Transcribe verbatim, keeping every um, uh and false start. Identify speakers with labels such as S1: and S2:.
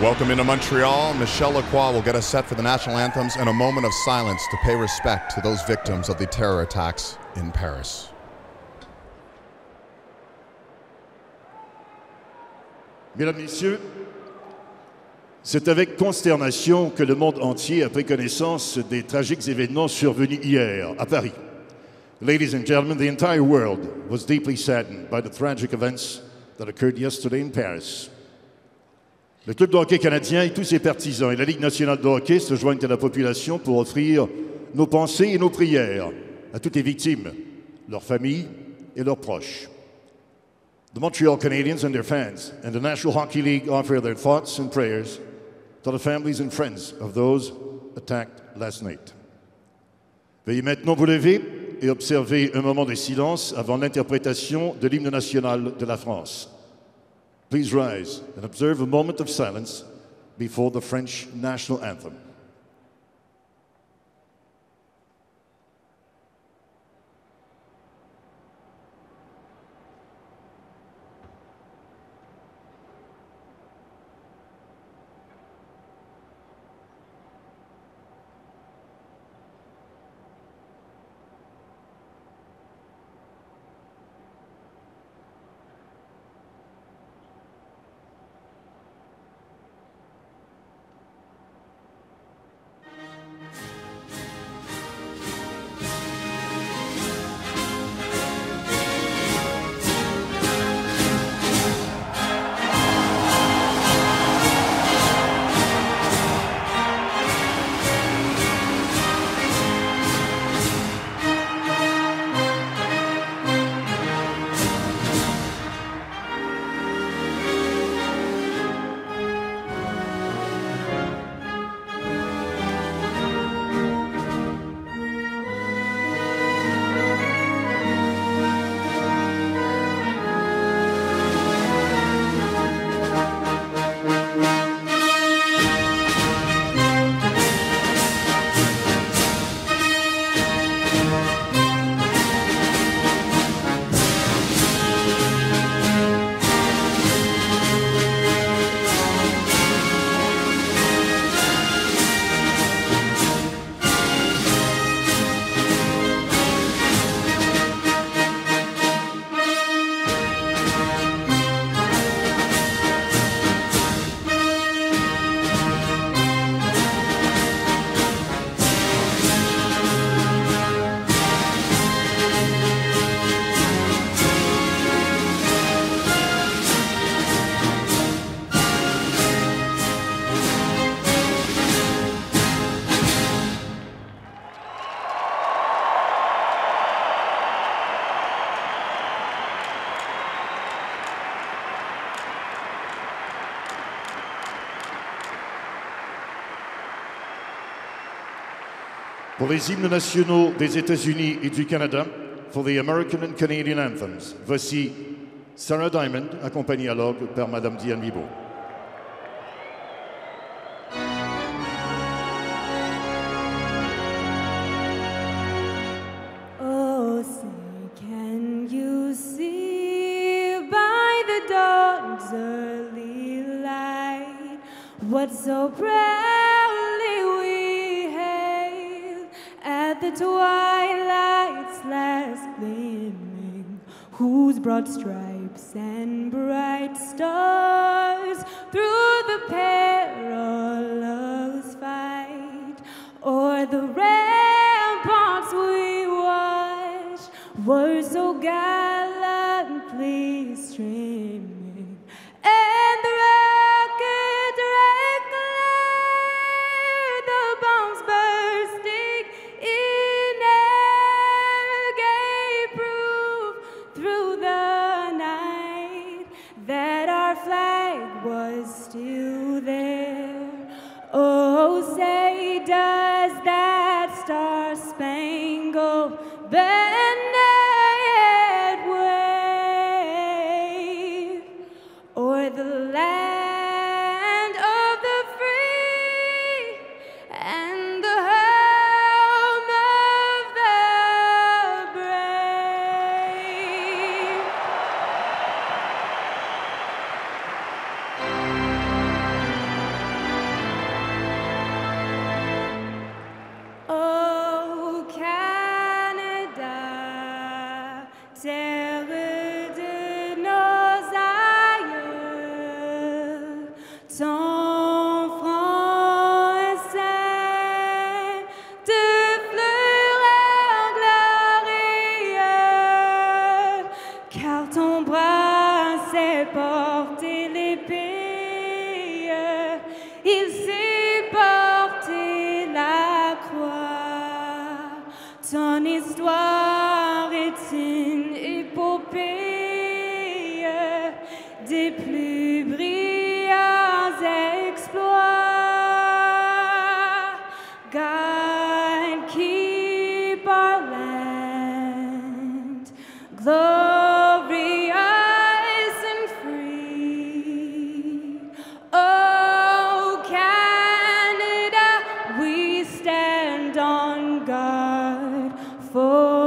S1: Welcome into Montreal. Michel Lacroix will get us set for the national anthems and a moment of silence to pay respect to those victims of the terror attacks in Paris.
S2: Mesdames, Messieurs, c'est avec consternation que le monde entier a pris connaissance des tragiques événements survenus hier à Paris. Ladies and gentlemen, the entire world was deeply saddened by the tragic events that occurred yesterday in Paris. Le club de hockey canadien et tous ses partisans et la Ligue nationale de hockey se joignent à la population pour offrir nos pensées et nos prières à toutes les victimes, leurs familles et leurs proches. The Montreal Canadiens and their fans and the National Hockey League offer their thoughts and prayers to the families and friends of those attacked last night. Veuillez maintenant vous lever et observer un moment de silence avant l'interprétation de l'hymne national de la France. Please rise and observe a moment of silence before the French national anthem. Pour les hymnes nationaux des États-Unis et du Canada, for the American and Canadian anthems, voici Sarah Diamond, accompagnée à l'orgue par Madame Diane Bibeau.
S3: Oh, say, can you see by the dawn's early light what so proudly we hailed at the twilight's last gleaming, whose broad stripes and bright stars through the perilous fight o'er the ramparts we watched were so gallantly streaming, and the rocket declared the bombs bursting in air gave proof through the night that our flag was still there. Oh, say, does that star-spangled banner yet wave o'er the land of the free and the home of the brave? ton français de fleurs glorieuses, car ton bras s'est porté l'épée, il s'est porté la croix. Ton histoire est une épopée des plus brillants exploits. God, keep our land glorious and free. Oh, Canada, we stand on guard for